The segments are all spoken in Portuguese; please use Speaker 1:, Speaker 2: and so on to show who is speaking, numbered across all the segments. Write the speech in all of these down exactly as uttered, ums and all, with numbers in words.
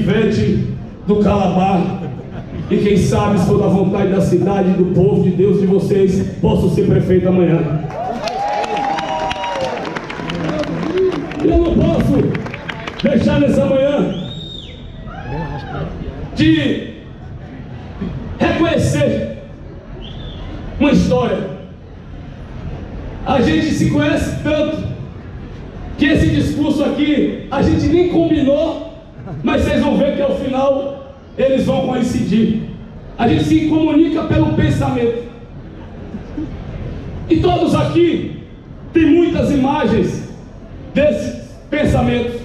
Speaker 1: pivete do Calabar. E quem sabe, se for da vontade da cidade, do povo de Deus, de vocês, posso ser prefeito amanhã. Eu não posso deixar nessa manhã de reconhecer uma história. A gente se conhece tanto que esse discurso aqui a gente nem combinou, mas vocês vão ver que ao final eles vão coincidir. A gente se comunica pelo pensamento. E todos aqui têm muitas imagens desses pensamentos,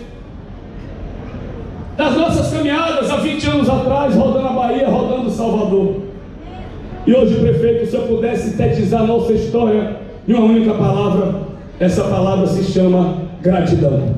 Speaker 1: das nossas caminhadas há vinte anos atrás, rodando a Bahia, rodando Salvador. E hoje, prefeito, se eu pudesse sintetizar a nossa história em uma única palavra, essa palavra se chama gratidão.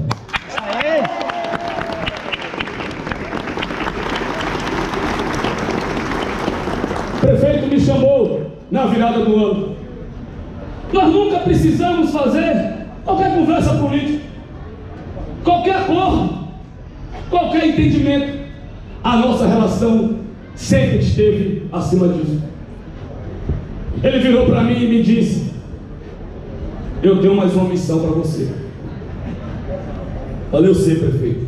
Speaker 1: O prefeito me chamou na virada do ano. Nós nunca precisamos fazer qualquer conversa política, qualquer acordo, qualquer entendimento. A nossa relação sempre esteve acima disso. Ele virou para mim e me disse: eu tenho mais uma missão para você. Falei: eu sei, prefeito.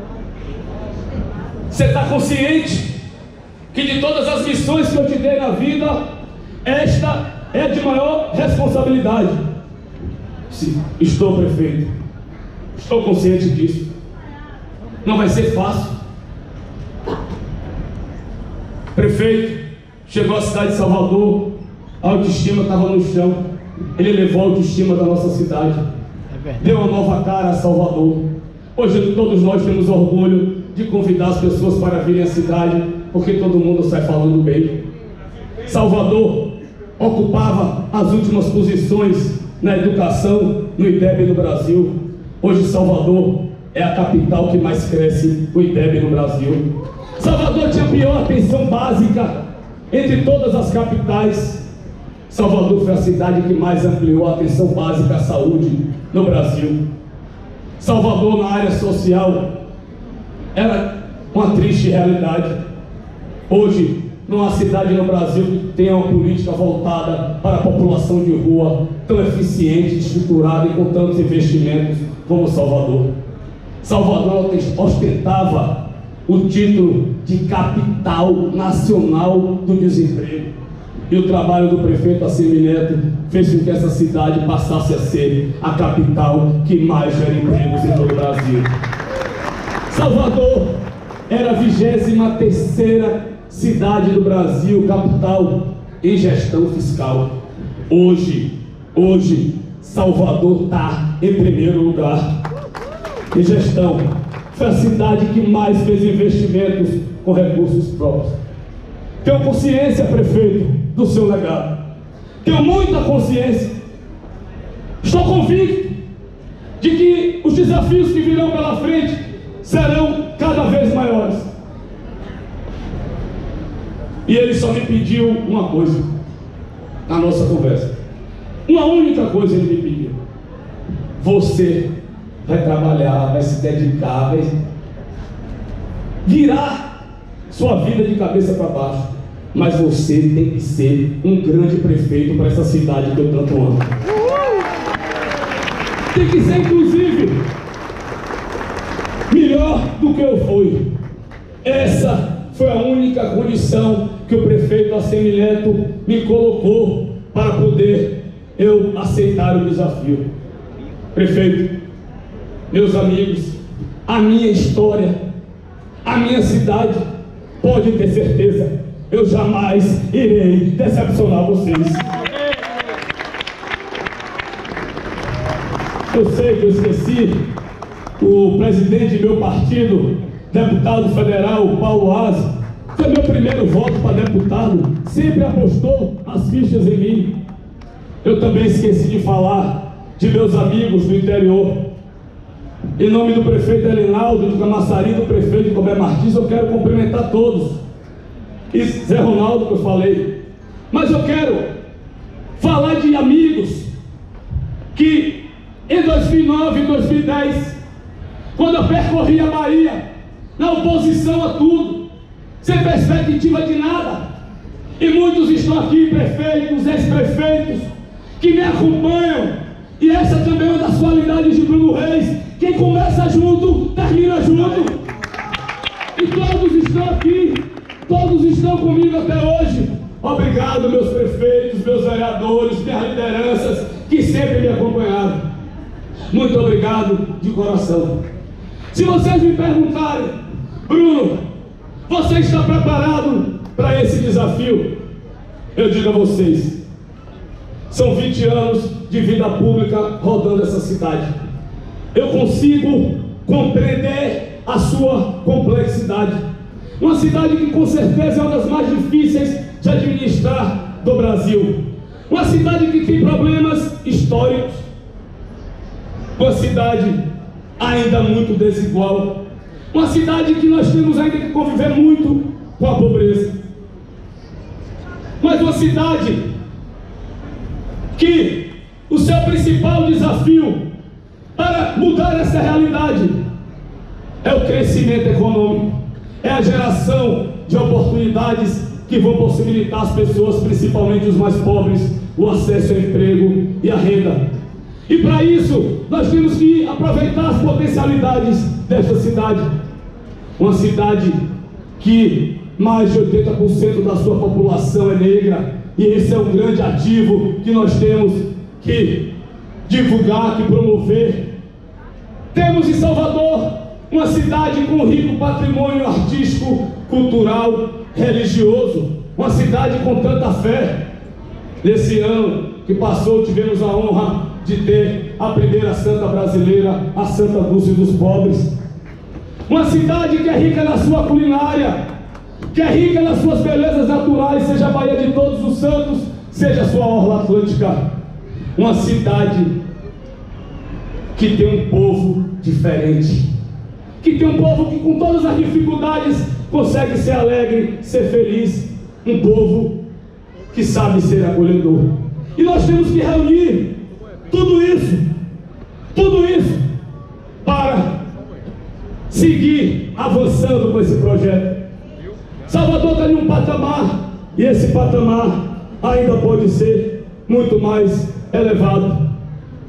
Speaker 1: Você está consciente que de todas as missões que eu te dei na vida, esta é de maior responsabilidade? Sim, estou, prefeito. Estou consciente disso. Não vai ser fácil. Prefeito, chegou à cidade de Salvador, a autoestima estava no chão. Ele levou a autoestima da nossa cidade, deu uma nova cara a Salvador. Hoje todos nós temos orgulho de convidar as pessoas para virem à cidade, porque todo mundo sai falando bem. Salvador ocupava as últimas posições na educação no I D E B no Brasil. Hoje Salvador é a capital que mais cresce o I D E B no Brasil. Salvador tinha a pior atenção básica entre todas as capitais. Salvador foi a cidade que mais ampliou a atenção básica à saúde no Brasil. Salvador, na área social, era uma triste realidade. Hoje, não há cidade no Brasil que tenha uma política voltada para a população de rua tão eficiente, estruturada e com tantos investimentos como Salvador. Salvador ostentava o título de capital nacional do desemprego. E o trabalho do prefeito Assemi Neto fez com que essa cidade passasse a ser a capital que mais gera empregos em todo o Brasil. Salvador era a vigésima terceira cidade do Brasil, capital em gestão fiscal. Hoje, hoje, Salvador está em primeiro lugar em gestão. Foi a cidade que mais fez investimentos com recursos próprios. Tenho consciência, prefeito, do seu legado. Tenho muita consciência. Estou convicto de que os desafios que virão pela frente serão cada vez maiores. E ele só me pediu uma coisa na nossa conversa. Uma única coisa ele me pediu: você vai trabalhar, vai se dedicar, vai virar sua vida de cabeça para baixo, mas você tem que ser um grande prefeito para essa cidade que eu tanto amo. Tem que ser, inclusive, melhor do que eu fui. Essa foi a única condição que o prefeito Assemi Neto me colocou para poder eu aceitar o desafio. Prefeito, meus amigos, a minha história, a minha cidade, pode ter certeza, eu jamais irei decepcionar vocês. Eu sei que eu esqueci o presidente do meu partido, deputado federal, Paulo Aze. Foi meu primeiro voto para deputado, sempre apostou as fichas em mim. Eu também esqueci de falar de meus amigos do interior. Em nome do prefeito Elinaldo de Camaçari, do prefeito Tomé Martins, eu quero cumprimentar todos. E Zé Ronaldo, que eu falei. Mas eu quero falar de amigos que em dois mil e nove e dois mil e dez, quando eu percorri a Bahia, na oposição a tudo, sem perspectiva de nada. E muitos estão aqui, prefeitos, ex-prefeitos, que me acompanham. E essa também é uma das qualidades de Bruno Reis. Quem começa junto, termina junto. E todos estão aqui, todos estão comigo até hoje. Obrigado, meus prefeitos, meus vereadores, minhas lideranças, que sempre me acompanharam. Muito obrigado de coração. Se vocês me perguntarem, Bruno, você está preparado para esse desafio? Eu digo a vocês, são vinte anos de vida pública rodando essa cidade. Eu consigo compreender a sua complexidade. Uma cidade que com certeza é uma das mais difíceis de administrar do Brasil. Uma cidade que tem problemas históricos. Uma cidade ainda muito desigual. Uma cidade que nós temos ainda que conviver muito com a pobreza. Mas uma cidade que o seu principal desafio para mudar essa realidade é o crescimento econômico, é a geração de oportunidades que vão possibilitar às pessoas, principalmente os mais pobres, o acesso ao emprego e à renda. E para isso, nós temos que aproveitar as potencialidades desta cidade. Uma cidade que mais de oitenta por cento da sua população é negra, e esse é um grande ativo que nós temos que divulgar, que promover. Temos em Salvador uma cidade com um rico patrimônio artístico, cultural, religioso, uma cidade com tanta fé. Nesse ano que passou, tivemos a honra de ter a primeira santa brasileira, a Santa Dulce dos Pobres. Uma cidade que é rica na sua culinária, que é rica nas suas belezas naturais, seja a Baía de Todos os Santos, seja a sua orla atlântica. Uma cidade que tem um povo diferente, que tem um povo que com todas as dificuldades consegue ser alegre, ser feliz. Um povo que sabe ser acolhedor. E nós temos que reunir tudo isso, tudo isso, para seguir avançando com esse projeto. Salvador está em um patamar, e esse patamar ainda pode ser muito mais elevado.